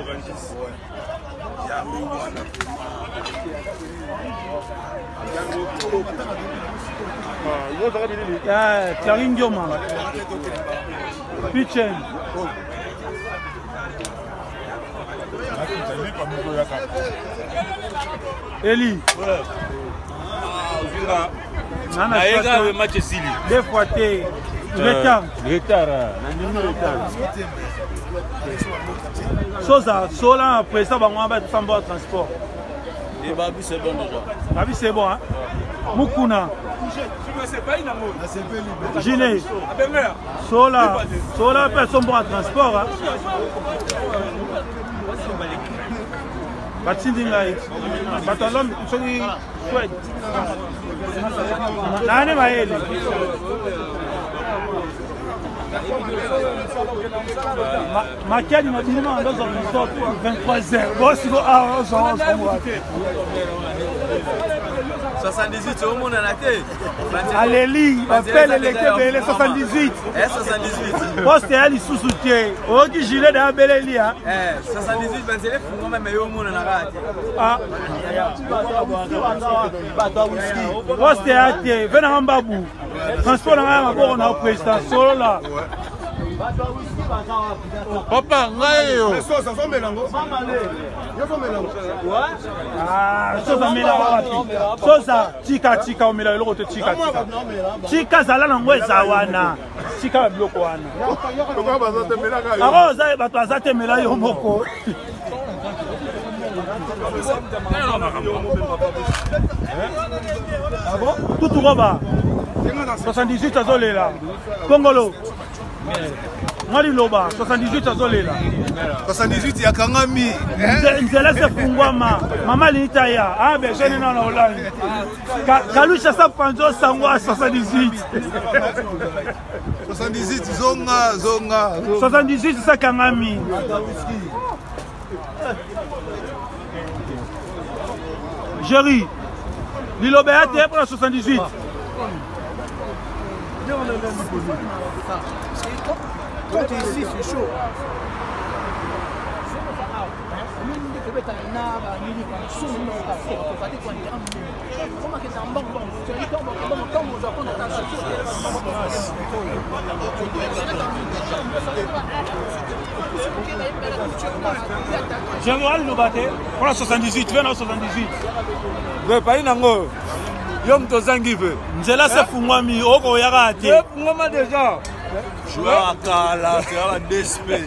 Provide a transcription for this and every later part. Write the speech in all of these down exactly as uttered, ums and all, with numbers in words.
Clarine Dioma. Pichen. Eli. Nana le match Sili. Deux fois T. Retard. Retard. Retard. Sosa, Sola après ça va moi mettre sans transport. Et Babi c'est bon déjà. Babi c'est bon hein. Mukuna. Gilet. Sola. Sola personne bon transport hein. Batindingai. Batalom soki chouette. Nani maeli. Makiani m'a dit non dans un sort vingt-trois heures. Bon si vous ah on soixante-dix-huit au monde en a été. Allez, appelle les Kébélé soixante-dix-huit. Eh soixante-dix-huit. Poste elle sous soutien. Oh qui gilet dans Béléli hein. Eh soixante-dix-huit vingt-neuf pour moi mais au monde en a été. Ah. Poste elle venant en babou. Transport na ngabo na président solo là. Papa, ngayo. Sosa so melango. Yo so melango. Ah, sosa melango. Sosa tika tika omela eloko te tika tika. Tika zala na ngweza wana. Tika biloko wana. Pourquoi baza te melaka yo? Aro za bato azate mela yo moko. Ah bon? Tout roba. soixante-dix-huit azolela. Kongolo. Mwali loba soixante-dix-huit azolela. soixante-dix-huit ya kangami. Nzela se fungwama. Mama litaya. Ah ben jeune na Hollande. Kalusha sa panzo sangwa soixante-dix-huit. soixante-dix-huit zonga zonga. soixante-dix-huit sa kangami. Jerry. Lilobea te pour la soixante-dix-huit. Quand tu es ici, c'est chaud. Général nous battait pour la soixante-dix-huit, vingt soixante-dix-huit. Ve pas inango. Yom to zangive. Nzela se fungwami oko yaka ate. Ye fungwama déjà. Joueur à Kala, c'est un D S P.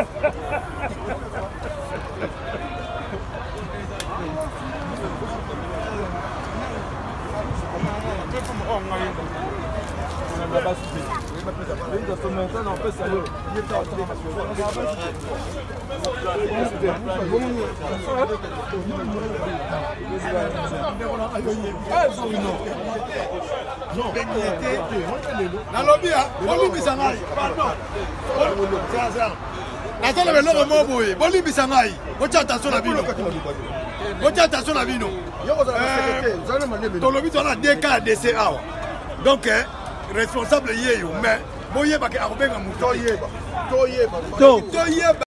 Nalobi ah, bolibisa ngai. Pardon. Nazala beloko mo boye, bolibisa ngai. Bocha attention na bino. Bocha attention na bino. Tolobi tona deux cas de C A. Donc responsable yeyo mais boyeba ke akobenga muto yeba. To yeba. To yeba.